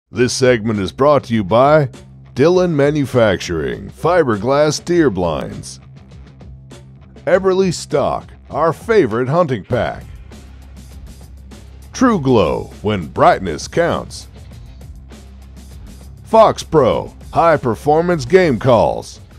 This segment is brought to you by Dillon Manufacturing Fiberglass Deer Blinds, Eberly Stock, our favorite hunting pack, True Glow, when brightness counts, Fox Pro, high performance game calls,